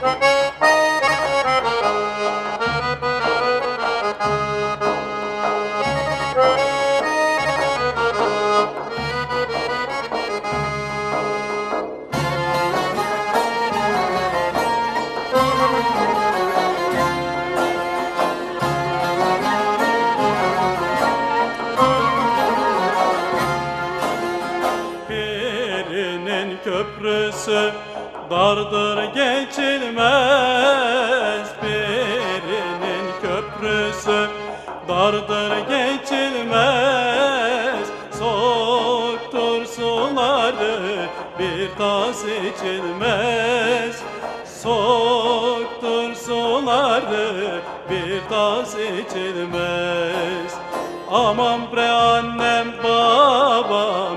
Köprüsü dardır geçilmez, birinin köprüsü dardır geçilmez. Soktur suları bir tas içilmez, soktur suları bir tas içilmez. Aman bre annem babam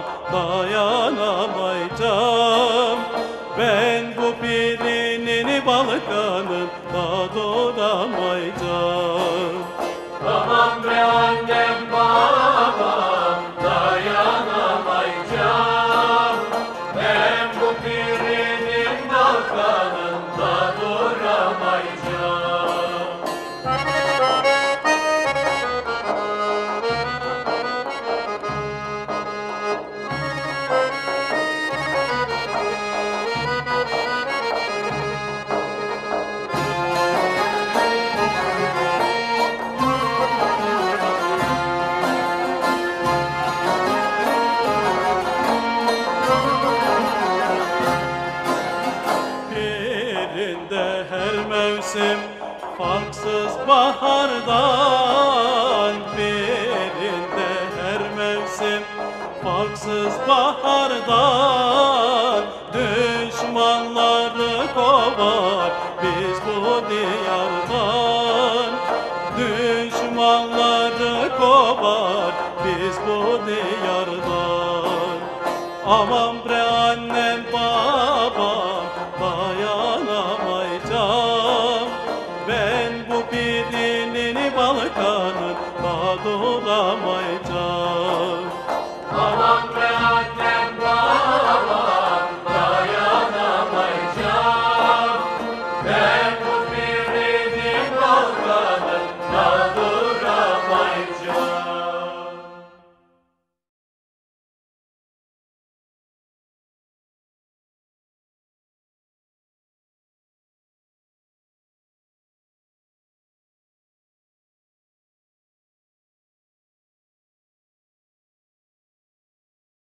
dayanamayacağım, ben bu pirinin balkanında duramayacağım. Aman bre annem babam dayanamayacağım, ben bu pirinin balkanında duramayacağım. Her mevsim farksız bahardan, birinde her mevsim farksız bahardan. Düşmanları kovar